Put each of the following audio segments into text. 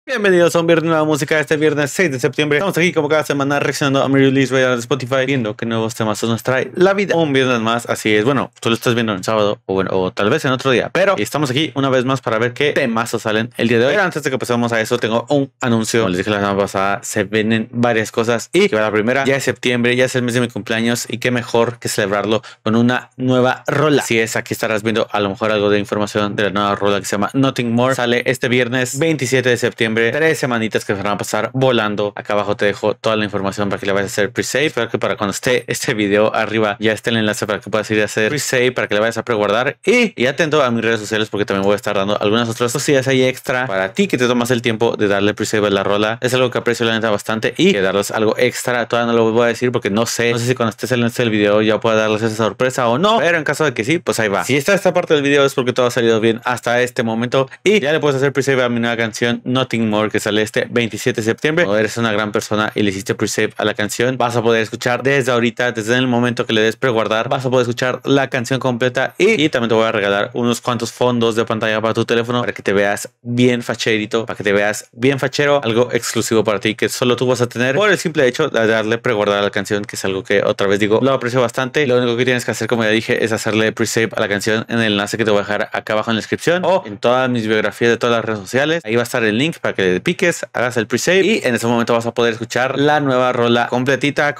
Bienvenidos a un viernes de nueva música. Este viernes 6 de septiembre estamos aquí como cada semana reaccionando a mi release radio de Spotify, viendo qué nuevos temas nos trae la vida. Un viernes más, así es. Bueno, tú lo estás viendo en sábado o tal vez en otro día, pero estamos aquí una vez más para ver qué temazos salen el día de hoy. Pero antes de que pasemos a eso, tengo un anuncio. Como les dije la semana pasada, se vienen varias cosas y que la primera, ya es septiembre, ya es el mes de mi cumpleaños y qué mejor que celebrarlo con una nueva rola. Si es, aquí estarás viendo a lo mejor algo de información de la nueva rola que se llama Nothing More. Sale este viernes 27 de septiembre. 3 semanitas que se van a pasar volando. Acá abajo te dejo toda la información para que le vayas a hacer pre-save. Espero que para cuando esté este video arriba ya esté el enlace para que puedas ir a hacer pre-save, para que le vayas a preguardar. Y atento a mis redes sociales porque también voy a estar dando algunas otras cosillas ahí extra para ti que te tomas el tiempo de darle pre-save a la rola. Es algo que aprecio la neta bastante y que darles algo extra. Todavía no lo voy a decir porque no sé si cuando esté saliendo el video ya pueda darles esa sorpresa o no. Pero en caso de que sí, pues ahí va. Si está esta parte del video es porque todo ha salido bien hasta este momento y ya le puedes hacer pre-save a mi nueva canción Nothing More que sale este 27 de septiembre. O eres una gran persona y le hiciste pre-save a la canción, vas a poder escuchar desde ahorita, desde el momento que le des preguardar, vas a poder escuchar la canción completa y también te voy a regalar unos cuantos fondos de pantalla para tu teléfono para que te veas bien facherito, para que te veas bien fachero, algo exclusivo para ti que solo tú vas a tener por el simple hecho de darle preguardar a la canción, que es algo que otra vez digo, lo aprecio bastante. Lo único que tienes que hacer, como ya dije, es hacerle pre-save a la canción en el enlace que te voy a dejar acá abajo en la descripción o en todas mis biografías de todas las redes sociales. Ahí va a estar el link para que le piques, hagas el pre-save y en ese momento vas a poder escuchar la nueva rola completita.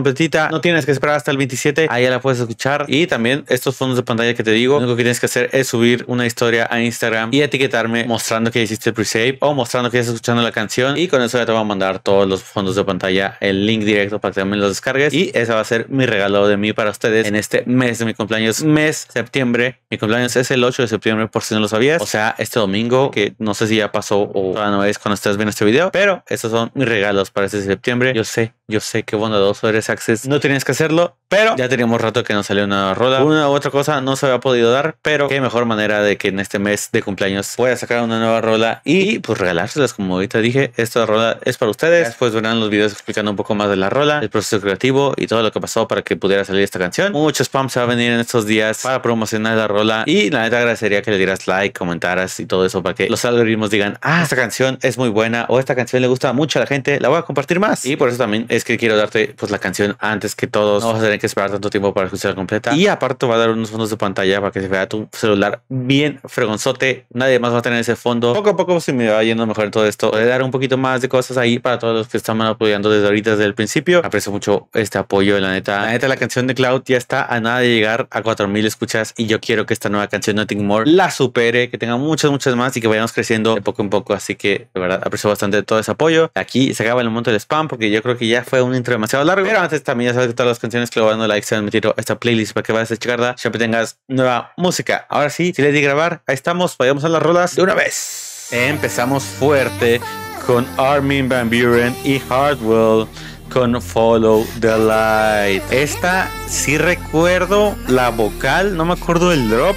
No tienes que esperar hasta el 27, ahí ya la puedes escuchar. Y también estos fondos de pantalla que te digo, lo único que tienes que hacer es subir una historia a Instagram y etiquetarme mostrando que hiciste el pre-save o mostrando que estás escuchando la canción, y con eso ya te voy a mandar todos los fondos de pantalla, el link directo para que también los descargues, y ese va a ser mi regalo de mí para ustedes en este mes de mi cumpleaños, mes septiembre. Mi cumpleaños es el 8 de septiembre, por si no lo sabías, o sea, este domingo, que no sé si ya pasó o todavía no es cuando estés viendo este video, pero estos son mis regalos para este septiembre. Yo sé qué bondadoso eres, Access. No tenías que hacerlo, pero ya teníamos rato que no salió una rola. Una u otra cosa no se había podido dar, pero qué mejor manera de que en este mes de cumpleaños pueda sacar una nueva rola y pues regalárselas. Como ahorita dije, esta rola es para ustedes. Después verán los videos explicando un poco más de la rola, el proceso creativo y todo lo que pasó para que pudiera salir esta canción. Mucho spam se va a venir en estos días para promocionar la rola y la neta agradecería que le dieras like, comentaras y todo eso para que los algoritmos digan, ah, esta canción es muy buena o esta canción le gusta mucho a la gente, la voy a compartir más. Y por eso también es que quiero darte pues la canción antes que todos. No vas a tener que esperar tanto tiempo para escucharla completa, y aparte va a dar unos fondos de pantalla para que se vea tu celular bien fregonzote. Nadie más va a tener ese fondo. Poco a poco se me va yendo mejor en todo esto. Voy a dar un poquito más de cosas ahí para todos los que están apoyando desde ahorita, desde el principio. Aprecio mucho este apoyo, la neta. La canción de Cloud ya está a nada de llegar a 4000 escuchas y yo quiero que esta nueva canción Nothing More la supere, que tenga muchas más y que vayamos creciendo de poco en poco. Así que de verdad aprecio bastante todo ese apoyo. Aquí se acaba el momento del spam porque yo creo que ya fue un intro demasiado largo, pero antes también ya sabes que todas las canciones que le voy dando like se han metido a esta playlist para que vayas a checarla, siempre tengas nueva música. Ahora sí, si les di grabar, ahí estamos, vayamos a las rolas de una vez. Empezamos fuerte con Armin van Buuren y Hardwell con Follow the Light. Esta sí recuerdo la vocal, no me acuerdo del drop.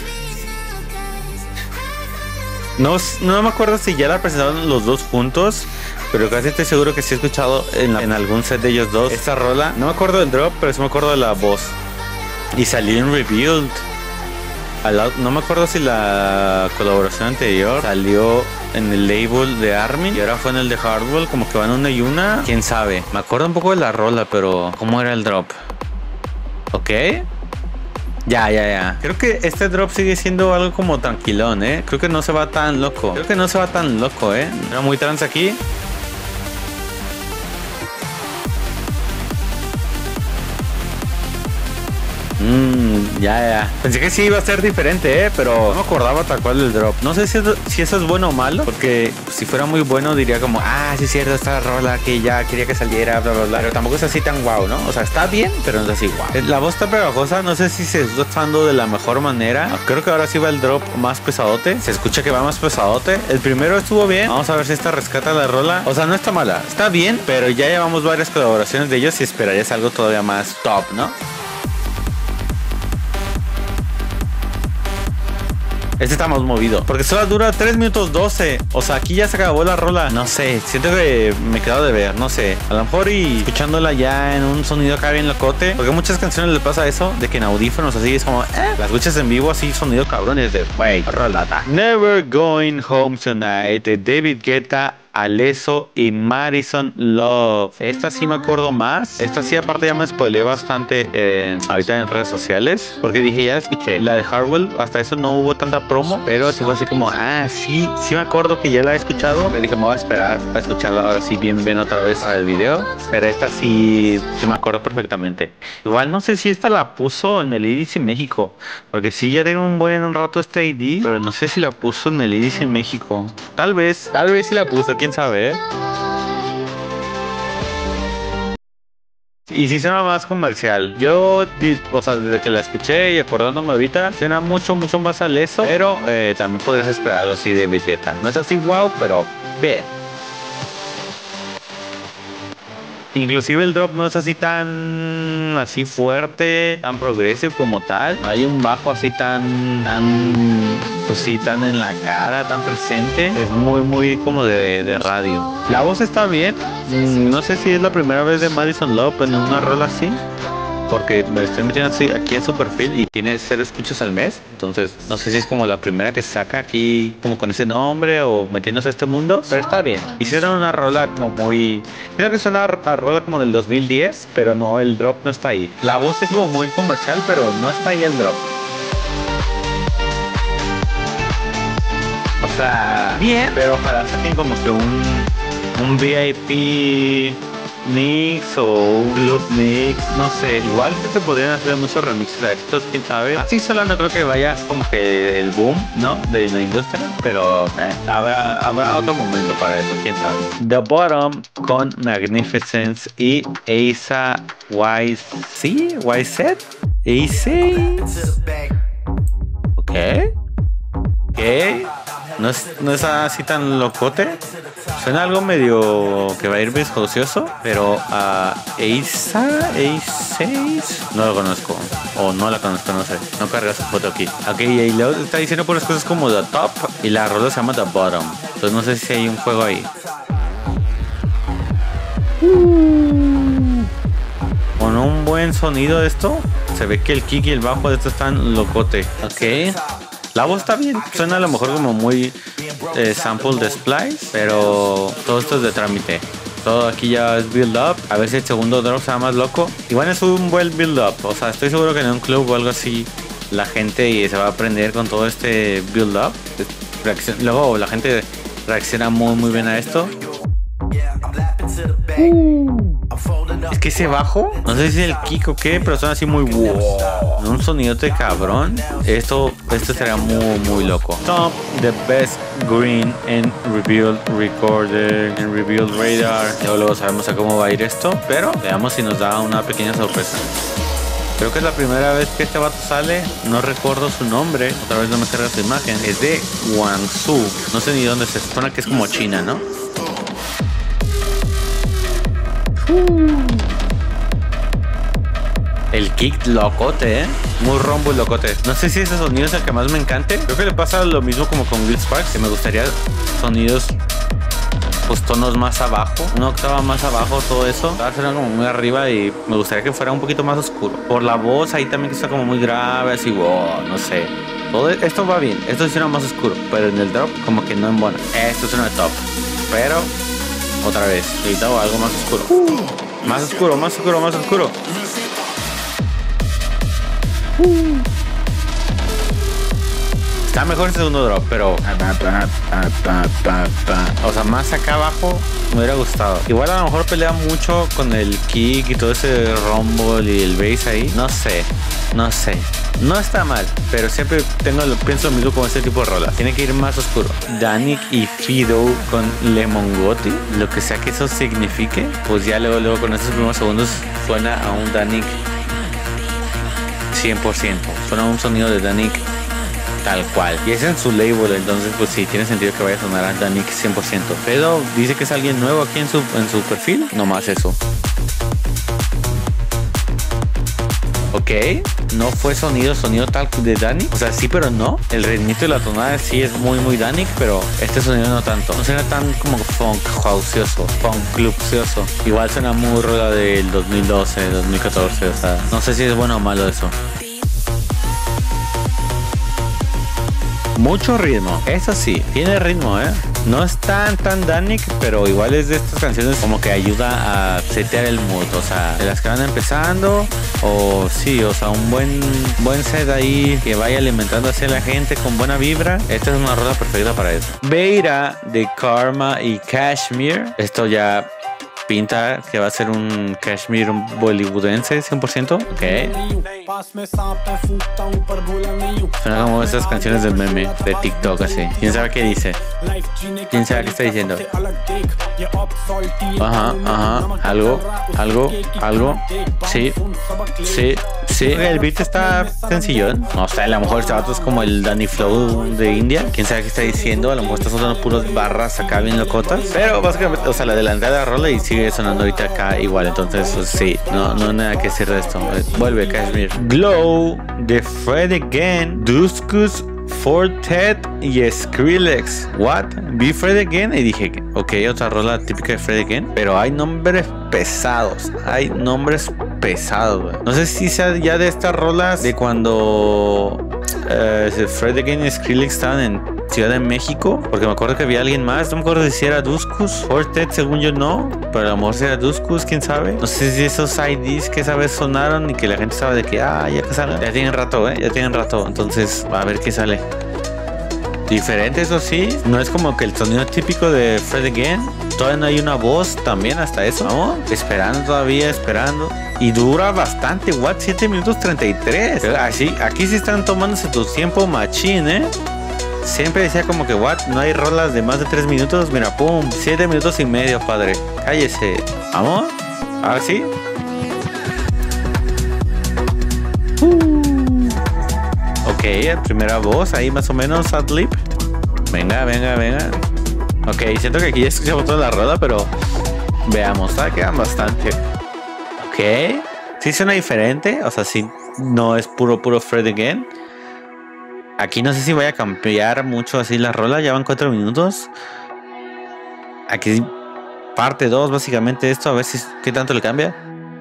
No me acuerdo si ya la presentaron los dos juntos, pero casi estoy seguro que sí he escuchado en algún set de ellos dos esta rola. No me acuerdo del drop, pero sí me acuerdo de la voz. Y salió en Revealed. No me acuerdo si la colaboración anterior salió en el label de Armin y ahora fue en el de Hardwell, como que van una y una. Quién sabe. Me acuerdo un poco de la rola, pero ¿cómo era el drop? Ok. Ya. Creo que este drop sigue siendo algo como tranquilón, ¿eh? Creo que no se va tan loco. Era muy trans aquí. Ya. Pensé que sí iba a ser diferente, pero no me acordaba tal cual del drop. No sé si eso es bueno o malo, porque si fuera muy bueno diría como, ah, sí es cierto, esta rola que ya quería que saliera, bla, bla, bla. Pero tampoco es así tan guau, ¿no? O sea, está bien, pero no es así guau. La voz está pegajosa, no sé si se está usando de la mejor manera. Creo que ahora sí va el drop más pesadote. Se escucha que va más pesadote. El primero estuvo bien. Vamos a ver si esta rescata la rola. O sea, no está mala, está bien, pero ya llevamos varias colaboraciones de ellos y esperarías algo todavía más top, ¿no? Este está más movido. Porque solo dura 3 minutos 12. O sea, aquí ya se acabó la rola. No sé, siento que me he quedado de ver. No sé. A lo mejor y escuchándola ya en un sonido acá bien locote. Porque a muchas canciones les pasa eso. De que en audífonos así es como, las escuchas en vivo así, sonido cabrones de, wey, rolata. Never Going Home Tonight de David Guetta, Alesso y Madison Love. Esta sí me acuerdo más. Esta sí aparte ya me spoileé bastante ahorita en redes sociales. Porque dije, ya escuché la de Hardwell. Hasta eso no hubo tanta promo. Pero sí fue así como, sí me acuerdo que ya la he escuchado. Me dije, me voy a esperar a escucharla ahora sí bien otra vez al video. Pero esta sí me acuerdo perfectamente. Igual no sé si esta la puso en el EDC en México. Porque sí ya tengo un buen rato este ID. Pero no sé si la puso en el EDC en México. Tal vez sí la puso. ¿Quién sabe? Y sí suena más comercial. Yo, o sea, desde que la escuché y acordándome ahorita, suena mucho más al eso. Pero también podrías esperar algo así de Vegeta. No es así wow, pero bien. Inclusive el drop no es así tan así fuerte, tan progresivo como tal. Hay un bajo así tan pues sí, tan en la cara, tan presente. Es muy como de radio. La voz está bien. No sé si es la primera vez de Madison Love en una rola así. Porque me estoy metiendo así aquí en su perfil y tiene 0 escuchas al mes. Entonces no sé si es como la primera que saca aquí como con ese nombre o metiéndose a este mundo. Pero está bien. Hicieron una rola como muy... Creo que es una rola como del 2010. Pero no, el drop no está ahí. La voz es como muy comercial, pero no está ahí el drop. O sea, bien. Pero ojalá saquen como que un VIP... Mix o un Blues Mix, no sé, igual que se podrían hacer muchos remixes a estos, quién sabe. Así solo no creo que vaya como que el boom, ¿no? De la industria, pero habrá otro momento para eso, quién sabe. The Bottom con Magnificence y Asa YZ. ¿Qué? No es así tan locote. Suena algo medio que va a ir viscocioso, pero a A6 no lo conozco. O no la conozco, no sé. No carga su foto aquí. Ok, y luego está diciendo puras cosas como The Top y la rola se llama The Bottom. Entonces no sé si hay un juego ahí. Con un buen sonido de esto, se ve que el kick y el bajo de esto están locote. Ok. La voz está bien, suena a lo mejor como muy sample de Splice, pero todo esto es de trámite. Todo aquí ya es build up. A ver si el segundo drop sea más loco. Igual es un buen build up. O sea, estoy seguro que en un club o algo así la gente se va a aprender con todo este build up. Luego la gente reacciona muy bien a esto. Es que ese bajo, no sé si es el kick o qué, pero suena así muy wow. Un sonidote cabrón. Esto sería muy loco. Top the best green and revealed recorder and revealed radar. Luego sabemos a cómo va a ir esto, pero veamos si nos da una pequeña sorpresa. Creo que es la primera vez que este vato sale. No recuerdo su nombre. Otra vez no me carga su imagen. Es de Guangzhou. No sé ni dónde se supone que es como China, ¿no? El kick locote, muy rombo y locote. No sé si ese sonido es el que más me encante. Creo que le pasa lo mismo como con Will Sparks, que me gustaría sonidos, pues tonos más abajo, una octava más abajo, todo eso. Va a ser como muy arriba y me gustaría que fuera un poquito más oscuro. Por la voz ahí también que está como muy grave, así, wow, no sé. Todo esto va bien, esto suena más oscuro, pero en el drop como que no embona. Esto suena top, pero otra vez, necesito algo más oscuro. Más oscuro. Está mejor el segundo drop, pero o sea, más acá abajo me hubiera gustado. Igual a lo mejor pelea mucho con el kick y todo ese rumble y el bass ahí. No sé. No está mal, pero siempre pienso lo mismo con este tipo de rolas. Tiene que ir más oscuro. Danik y Fido con Lemon Gotti, lo que sea que eso signifique, pues ya luego con estos primeros segundos suena a un Danik 100%. Suena a un sonido de Danik tal cual. Y es en su label, entonces pues sí, tiene sentido que vaya a sonar a Danik 100%. Pero dice que es alguien nuevo aquí en su perfil, nomás eso. Ok, no fue sonido tal de Danik. O sea, sí, pero no. El ritmito y la tonada sí es muy Danik, pero este sonido no tanto. No suena tan como funk houseoso, funk clubcioso. Igual suena muy rola del 2012, 2014. O sea, no sé si es bueno o malo eso. Mucho ritmo, eso sí, tiene ritmo, no es tan Danik, pero igual es de estas canciones como que ayuda a setear el mood, o sea, de las que van empezando, o sí, o sea, un buen set ahí que vaya alimentando hacia la gente con buena vibra. Esta es una rola perfecta para eso. Beira de Karma y Kashmir, esto ya pinta que va a ser un Kashmir bollywoodense 100%. Ok. Suena como esas canciones del meme de TikTok así. ¿Quién sabe qué dice? ¿Quién sabe qué está diciendo? Ajá. Algo. Sí. El beat está sencillo. No sé, a lo mejor este vato es como el Danny Flow de India. ¿Quién sabe qué está diciendo? A lo mejor está sonando puras barras acá bien locotas. Pero básicamente, o sea, la delantada de la rola y sigue sonando ahorita acá igual. Entonces, pues, sí, no hay nada que decir de esto. Vuelve Kashmir. Glow de Fred Again, Duskus, Fortet y Skrillex. What? Vi Fred Again y dije, ok, otra rola típica de Fred Again, pero hay nombres pesados. No sé si sea ya de estas rolas de cuando Fred Again y Skrillex estaban en Ciudad de México, porque me acuerdo que había alguien más. No me acuerdo si era Duskus, Fortet, según yo no, pero a lo mejor si era Duskus, quién sabe. No sé si esos IDs que esa vez sonaron y que la gente sabe de que ya que salen. Ya tienen rato, entonces a ver qué sale. Diferente, eso sí, no es como que el sonido típico de Fred Again. Todavía no hay una voz también hasta eso, ¿no? Esperando. Y dura bastante, what, 7 minutos 33. Así, aquí sí están tomándose tu tiempo machín, Siempre decía como que, what, no hay rolas de más de 3 minutos. Mira, pum, 7 minutos y medio, padre. Cállese. ¿Vamos? Ahora sí. Ok, primera voz, ahí más o menos, ad-lib. Venga. Ok, siento que aquí ya escuchamos toda la rola, pero veamos, quedan bastante. Ok, sí suena diferente, o sea, sí, no es puro Fred Again. Aquí no sé si vaya a cambiar mucho así la rola, ya van 4 minutos. Aquí parte 2 básicamente esto, a ver si qué tanto le cambia.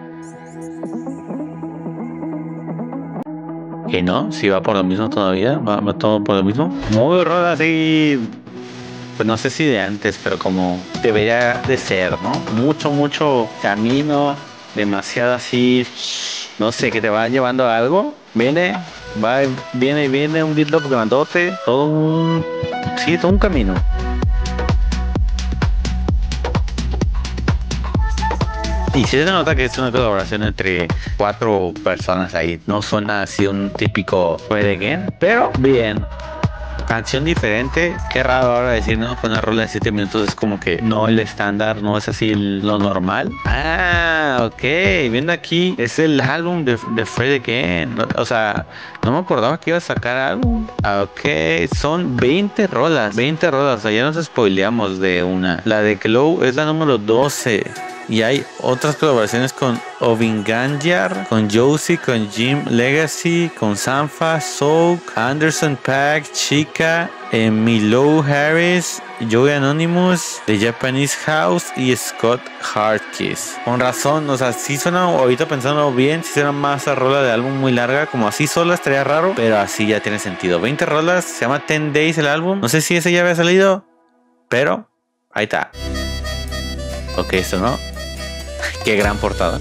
Que no, si va por lo mismo todavía, va todo por lo mismo. Muy rola así, pues no sé si de antes, pero como debería de ser, ¿no? Mucho camino, demasiado así, no sé, que te va llevando a algo. Viene un beat grandote, todo un camino. Y sí se nota que es una colaboración entre 4 personas ahí. No suena así un típico Fred Again, pero bien. Canción diferente. Qué raro ahora decir, ¿no? Con una rola de 7 minutos es como que no el estándar, no es así lo normal. Ok. Viendo aquí, es el álbum de Fred Again. O sea, no me acordaba que iba a sacar álbum. Ok, son 20 rolas. O sea, ya nos spoileamos de una. La de Glow es la número 12. Y hay otras colaboraciones con Ovinganjar, con Josie, con Jim Legacy, con Sanfa, Soak, Anderson .Paak, Chica, Milo Harris, Joey Anonymous, The Japanese House y Scott Hardkiss. Con razón, o sea, sí suena, ahorita pensando bien, sí suena más a rola de álbum muy larga, como así sola estaría raro, pero así ya tiene sentido. 20 rolas, se llama 10 Days el álbum. No sé si ese ya había salido, pero ahí está. Ok, esto no. Qué gran portada.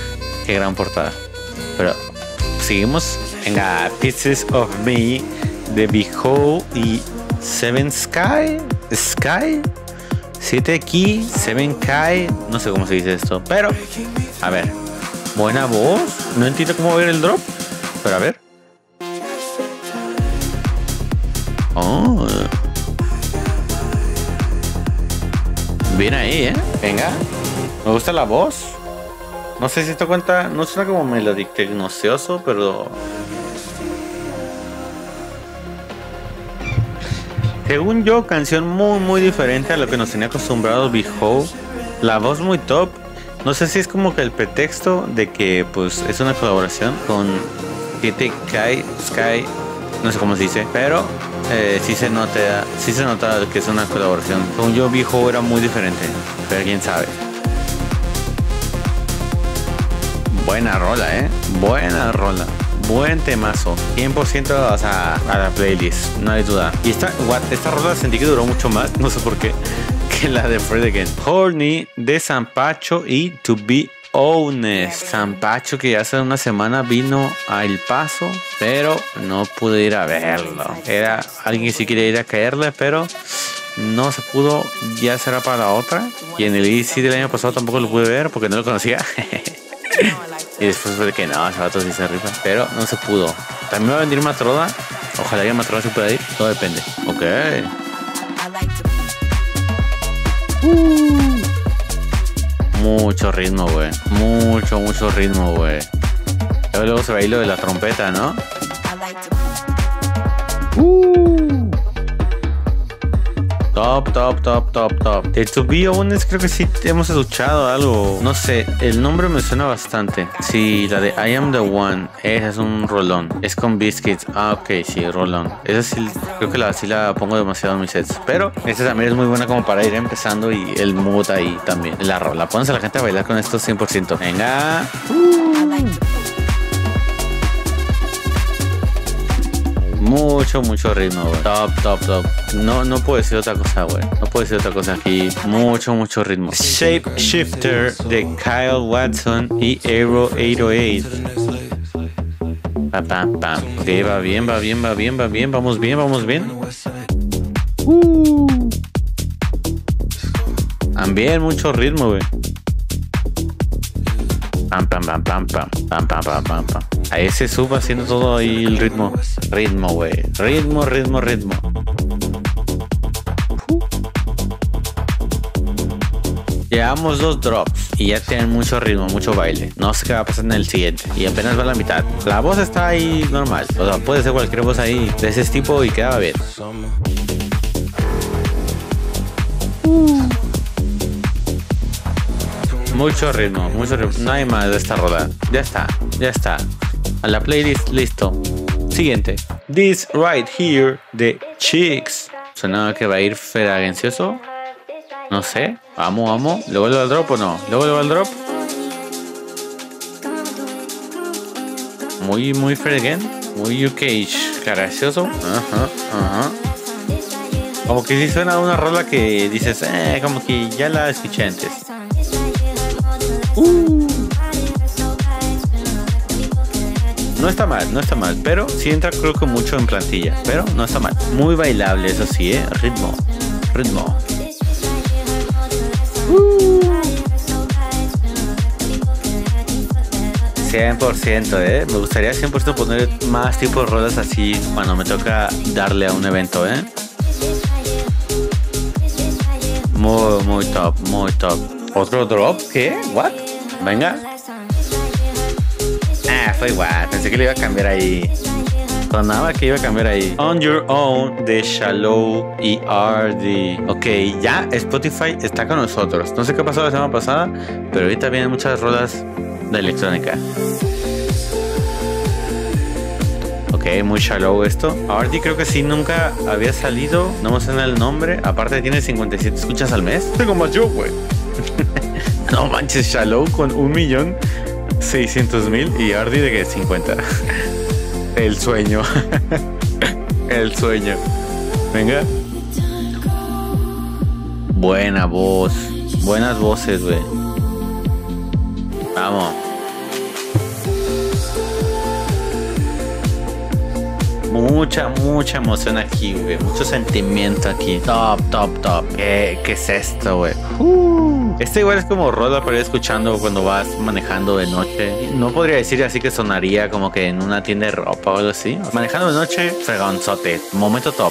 Pero seguimos. Venga, Pieces of Me de Behold y 7 Sky. 7 Key, 7 Kai. No sé cómo se dice esto. Pero, a ver. Buena voz. No entiendo cómo ver el drop. Pero a ver. Oh. Bien ahí, Venga. Me gusta la voz. No sé si esto cuenta. No suena como melodic tecnocioso, pero según yo, canción muy diferente a lo que nos tenía acostumbrados Behold. La voz muy top. No sé si es como que el pretexto de que pues es una colaboración con Sky, no sé cómo se dice, pero sí se nota que es una colaboración. Según yo, viejo era muy diferente, pero quién sabe. Buena rola, buena rola. Buen temazo, 100% o sea, a la playlist, no hay duda. Y esta rola sentí que duró mucho más, no sé por qué, que la de Fred Again. Horny de Sampacho y To Be Honest. Sampacho, que hace una semana vino a El Paso, pero no pude ir a verlo. Era alguien que sí quería ir a caerle, pero no se pudo, ya será para la otra. Y en el EDC del año pasado tampoco lo pude ver porque no lo conocía. Y después fue de que no, ese vato sí se rifa, pero no se pudo. También va a venir Matroda. Ojalá que Matroda se pueda ir. Todo depende. Ok. Mucho ritmo, güey. Mucho ritmo, güey. Luego se va a ir lo de la trompeta, ¿no? Top. De To Be Honest creo que sí hemos escuchado algo. No sé, el nombre me suena bastante. Sí, la de I Am The One. Esa es un rolón. Es con Biscuits. Ah, ok, sí, rolón. Esa sí, creo que sí la pongo demasiado en mis sets. Pero esta también es muy buena como para ir empezando y el mood ahí también. La rola. Pones a la gente a bailar con esto 100%. Venga. Mucho ritmo, güey. Top. No puedo decir otra cosa, güey. No puedo decir otra cosa aquí. Mucho ritmo. Shape Shifter de Kyle Watson y Aero 808. Pam. Ok, va bien. Vamos bien. También mucho ritmo, güey. Pam. Ahí se sube haciendo todo ahí el ritmo. Ritmo, güey. Ritmo. Llevamos 2 drops y ya tienen mucho ritmo, mucho baile. No sé qué va a pasar en el siguiente. Y apenas va a la mitad. La voz está ahí normal. O sea, puede ser cualquier voz ahí de ese tipo y queda bien. Mucho ritmo. No hay más de esta rola. Ya está. A la playlist, listo. Siguiente. This Right Here de Chicks. Suena que va a ir fragancioso. No sé. Vamos. ¿Luego le va al drop o no? ¿Luego le va al drop? Muy Fergen. Muy UK. Gracioso. Ajá. Como que sí suena una rola que dices, como que ya la escuché antes. No está mal, pero sí entra creo que mucho en plantilla, pero no está mal. Muy bailable, eso sí, ritmo. 100%, me gustaría 100% poner más tipos de rolas así cuando me toca darle a un evento, Muy top. ¿Otro drop? ¿Qué? ¿What? Venga. Fue igual. Pensé que le iba a cambiar ahí. Sonaba que iba a cambiar ahí. On Your Own de Shallow y RD. Ok, ya Spotify está con nosotros. No sé qué pasó la semana pasada, pero ahorita vienen muchas rolas de electrónica. Ok, muy Shallow esto. RD creo que sí nunca había salido. No me suena el nombre. Aparte tiene 57 escuchas al mes. Tengo más yo, güey. No manches, Shallow con 1.600.000 y RD de que 50. El sueño. Venga. Buena voz. Buenas voces, güey. Vamos. Mucha emoción aquí, güey. Mucho sentimiento aquí. Top. ¿Qué es esto, güey? Este igual es como rola para ir escuchando cuando vas manejando de noche. No podría decir así que sonaría como que en una tienda de ropa o algo así. Manejando de noche, fregonzote. Momento top.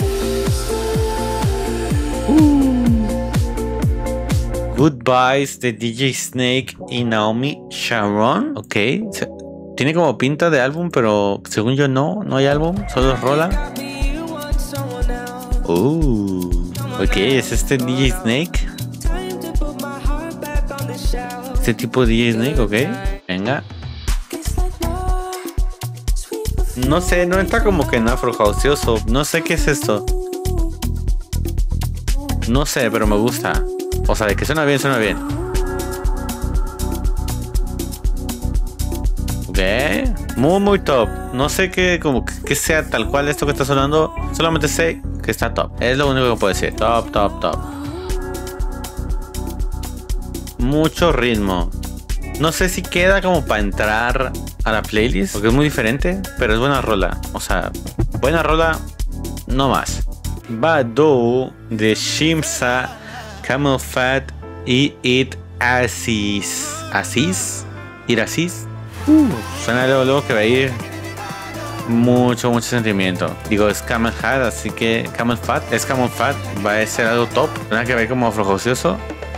Goodbyes de DJ Snake y Naomi Sharon. Ok. Tiene como pinta de álbum, pero según yo no hay álbum, solo es rola. Ok, es este DJ Snake. Este tipo de DJ Snake, ok. Venga. No sé, no entra como que en afro houseoso. No sé qué es esto. No sé, pero me gusta. O sea, de que suena bien, suena bien. Ok. Muy, muy top. No sé qué, como que sea tal cual esto que está sonando. Solamente sé que está top. Es lo único que puedo decir. Top, top, top. Mucho ritmo. No sé si queda como para entrar a la playlist, porque es muy diferente, pero es buena rola. O sea, buena rola, no más. Badu de Shimza, Camel Fat y It Aziz. ¿Aziz? ¿Ir Aziz? Suena luego que va a ir mucho sentimiento. Digo, es Camel Fat, así que Camel Fat, es Camel Fat, va a ser algo top. Suena que va a ir como afrojocioso.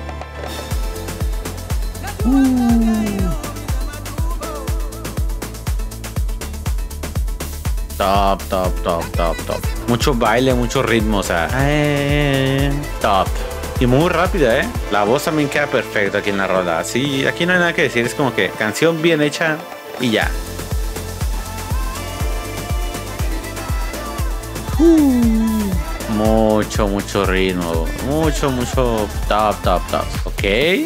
Top, top, top, top, top. Mucho baile, mucho ritmo, o sea. Top. Y muy rápida, ¿eh? La voz también queda perfecta aquí en la rola. Sí, aquí no hay nada que decir. Es como que canción bien hecha y ya. Mucho ritmo. Mucho top, top, top. Ok.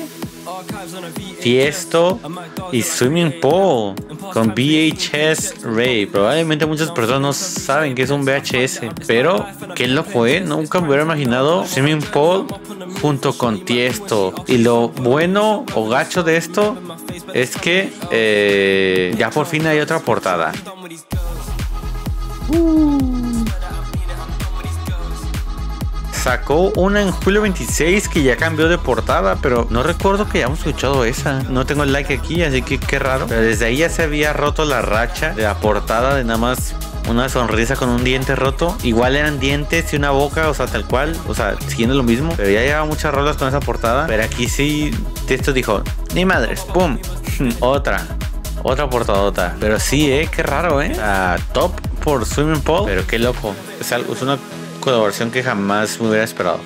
Tiesto y Swimming Pool con VHS Ray. Probablemente muchas personas no saben que es un VHS, pero qué loco, nunca me hubiera imaginado Swimming Pool junto con Tiesto. Y lo bueno o gacho de esto es que ya por fin hay otra portada. Sacó una en julio 26 que ya cambió de portada, pero no recuerdo que hayamos escuchado esa. No tengo el like aquí, así que qué raro. Pero desde ahí ya se había roto la racha de la portada de nada más una sonrisa con un diente roto. Igual eran dientes y una boca, o sea, tal cual. O sea, siguiendo lo mismo. Pero ya llevaba muchas rolas con esa portada. Pero aquí sí, Tiesto dijo, ni madres, pum. Otra portadota. Pero sí, qué raro, top por Swimming Pool. Pero qué loco. Es una colaboración que jamás me hubiera esperado.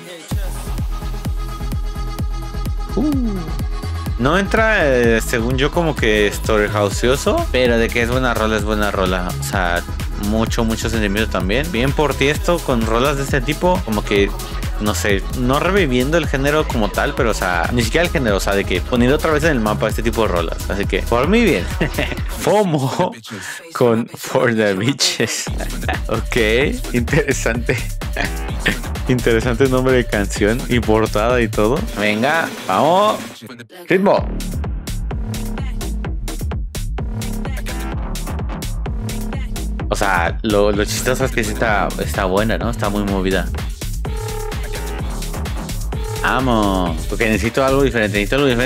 No entra, según yo, como que storehouseoso, pero de que es buena rola, es buena rola. O sea, mucho sentimiento también. Bien por Tiesto con rolas de este tipo, como que, no sé, no reviviendo el género como tal, pero o sea, ni siquiera el género, o sea, de que poniendo otra vez en el mapa este tipo de rolas. Así que, por mí bien. FOMO con For the Bitches. Ok, interesante. Interesante nombre de canción y portada y todo. Venga, vamos. Ritmo. O sea, lo chistoso es que sí está buena, ¿no? Está muy movida. Vamos. Porque necesito algo diferente.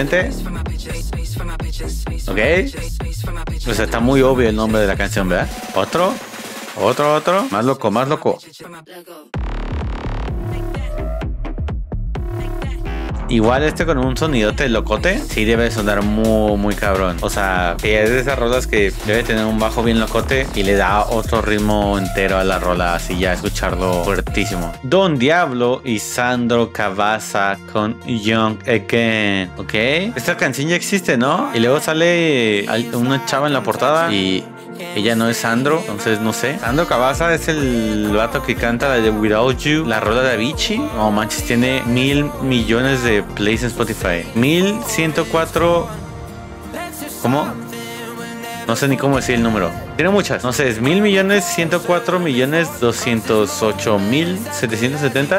Ok. Pues está muy obvio el nombre de la canción, ¿verdad? Otro. Más loco. Igual con un sonidote locote, sí debe sonar muy cabrón. O sea, que es de esas rolas que debe tener un bajo bien locote y le da otro ritmo entero a la rola, así ya escucharlo fuertísimo. Don Diablo y Sandro Cavazza con Young Again. Ok, esta canción ya existe, ¿no? Y luego sale una chava en la portada y ella no es Sandro, entonces no sé. Sandro Cavazza es el vato que canta la de Without You, la rola de Avicii. No manches, tiene 1,000 millones de plays en Spotify. 1,104. ¿Cómo? No sé ni cómo decir el número. Tiene muchas. No sé, es 1,104,208,770.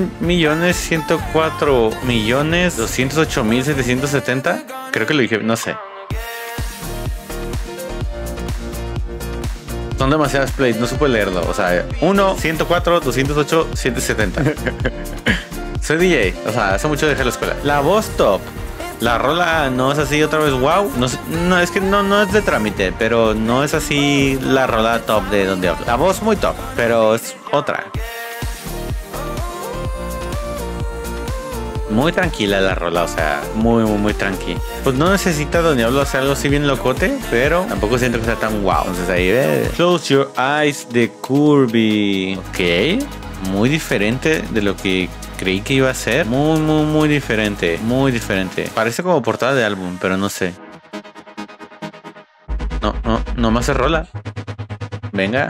1,104,208,770. Creo que lo dije, no sé. Son demasiadas plays, no supe leerlo. O sea, 1,104, 208, 770. Soy DJ, o sea, hace mucho dejé la escuela. La voz top. La rola no es así otra vez, wow. No, es que no es de trámite, pero no es así la rola top de donde hablo. La voz muy top, pero es otra. Muy tranquila la rola, o sea, muy tranqui. Pues no necesita Don Diablo hacer algo así bien locote, pero tampoco siento que sea tan wow. Entonces ahí ve. Close Your Eyes de Curvy. Ok, muy diferente de lo que creí que iba a ser. Muy diferente. Muy diferente. Parece como portada de álbum, pero no sé. No más se rola. Venga.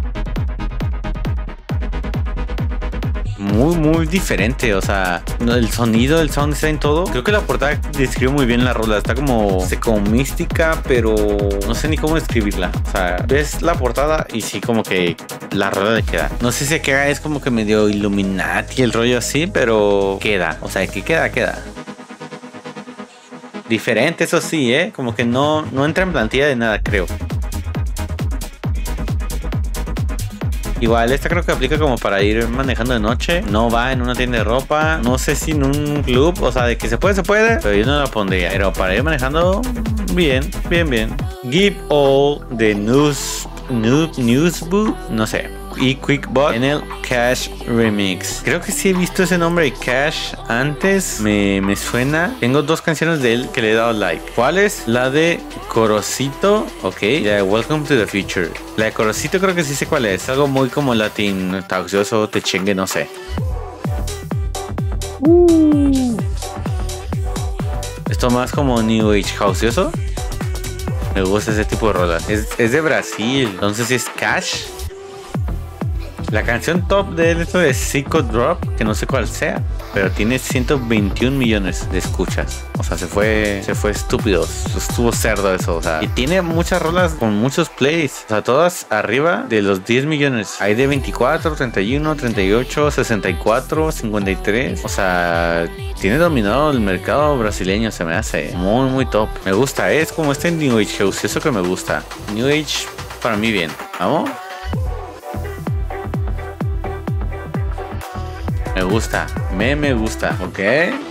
Muy diferente, o sea, el sonido, el sound design, todo. Creo que la portada describe muy bien la rola. Está como mística, pero no sé ni cómo describirla. O sea, ves la portada y sí, como que la rola le queda. No sé si acá es como que medio Illuminati el rollo así, pero queda. O sea, que queda. Diferente, eso sí, como que no entra en plantilla de nada, creo. Igual, esta creo que aplica como para ir manejando de noche. No va en una tienda de ropa. No sé si en un club. O sea, de que se puede. Pero yo no la pondría. Pero para ir manejando, bien. Give All de Newsbook. No sé. Y QuickBot en el Cash Remix. Creo que sí he visto ese nombre de Cash antes. Me suena. Tengo 2 canciones de él que le he dado like. ¿Cuál es? La de Corocito. Ok. Y la de Welcome to the Future. La de Corocito creo que sí sé cuál es. Algo muy como latín, tauxioso, techengue, no sé. Esto más como New Age houseoso. Me gusta ese tipo de rolas. Es de Brasil. Entonces es Cash. La canción top de él es Psycho Drop, que no sé cuál sea, pero tiene 121 millones de escuchas. O sea, se fue estúpido, estuvo cerdo eso. O sea, y tiene muchas rolas con muchos plays. O sea, todas arriba de los 10 millones. Hay de 24, 31, 38, 64, 53. O sea, tiene dominado el mercado brasileño, se me hace muy top. Me gusta, es como este New Age House, eso que me gusta. New Age para mí bien. ¿Vamos? Me gusta, me gusta, ¿ok?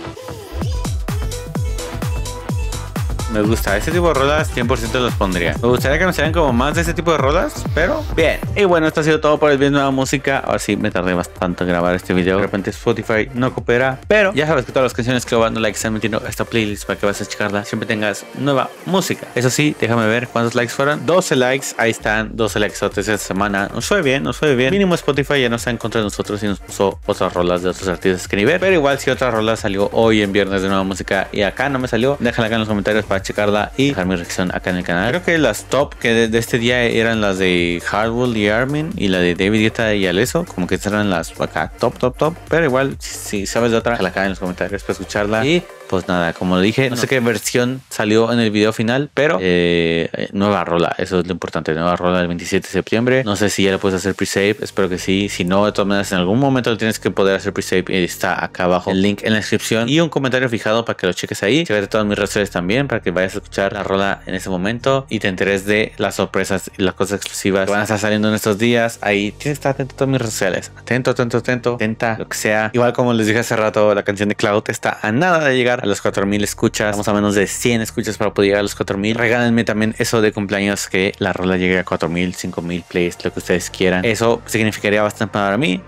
Me gusta, ese tipo de rolas 100% los pondría. Me gustaría que me salgan como más de ese tipo de rolas, pero bien. Y bueno, esto ha sido todo por el video de nueva música. Ahora sí, me tardé bastante en grabar este video. De repente Spotify no coopera, pero ya sabes que todas las canciones que voy dando like están metiendo esta playlist para que vas a checarla. Siempre tengas nueva música. Eso sí, déjame ver cuántos likes fueron. 12 likes, ahí están, 12 likes esta semana. Nos fue bien. Mínimo Spotify ya no está en contra de nosotros y nos puso otras rolas de otros artistas que ni ver. Pero igual si otra rola salió hoy en viernes de nueva música y acá no me salió, déjala acá en los comentarios para checarla y dejar mi reacción acá en el canal. Creo que las top que de este día eran las de Hardwell y Armin y la de David Guetta y Alesso, como que eran las acá top, pero igual si sabes de otra, déjala acá en los comentarios para escucharla. Y pues nada, como lo dije, no sé qué versión salió en el video final, pero nueva rola, eso es lo importante, nueva rola del 27 de septiembre. No sé si ya le puedes hacer pre-save, espero que sí. Si no, de todas maneras en algún momento lo tienes que poder hacer pre-save y está acá abajo el link en la descripción y un comentario fijado para que lo cheques ahí. Chécate todas mis redes sociales también para que vayas a escuchar la rola en ese momento y te enteres de las sorpresas y las cosas exclusivas que van a estar saliendo en estos días. Ahí tienes que estar atento a todas mis redes sociales, atenta, lo que sea. Igual como les dije hace rato, la canción de Cloud está a nada de llegar a los 4000 escuchas. Estamos a menos de 100 escuchas para poder llegar a los 4000. Regálenme también eso de cumpleaños, que la rola llegue a 4000, 5000 plays, lo que ustedes quieran. Eso significaría bastante para mí.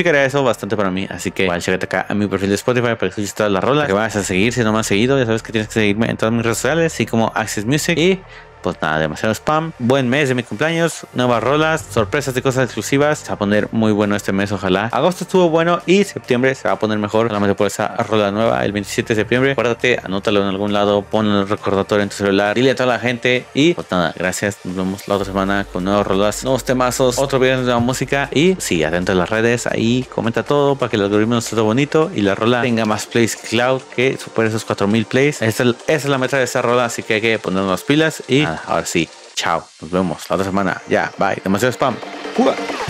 Así que igual chécate acá a mi perfil de Spotify para que escuches todas las rolas. Que vas a seguir si no me has seguido. Ya sabes que tienes que seguirme en todas mis redes sociales, así como Access Music. Y pues nada, demasiado spam. Buen mes de mi cumpleaños, nuevas rolas, sorpresas de cosas exclusivas. Se va a poner muy bueno este mes, ojalá. Agosto estuvo bueno y septiembre se va a poner mejor, solamente por esa rola nueva el 27 de septiembre. Acuérdate, anótalo en algún lado, ponlo en el recordatorio en tu celular, dile a toda la gente. Y pues nada, gracias, nos vemos la otra semana con nuevas rolas, nuevos temazos, otro video de nueva música. Y sí, atento a las redes, ahí comenta todo para que el algoritmo esté todo bonito y la rola tenga más plays que Cloud, que supere esos 4000 plays. Esa es la meta de esta rola, así que hay que ponernos las pilas. Y ahora sí, chao, nos vemos la otra semana. Ya, bye, demasiado spam. ¡Uah!